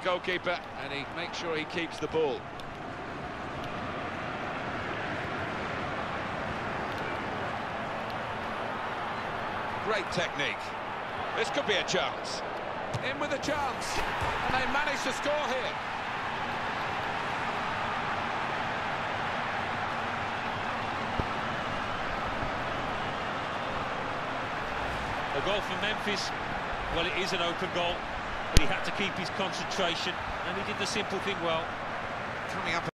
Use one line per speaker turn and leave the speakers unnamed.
goalkeeper, and he makes sure he keeps the ball. Great technique. This could be a chance. In with a chance, and they manage to score here.
A goal from Memphis. Well, it is an open goal, but he had to keep his concentration, and he did the simple thing well.
Coming up.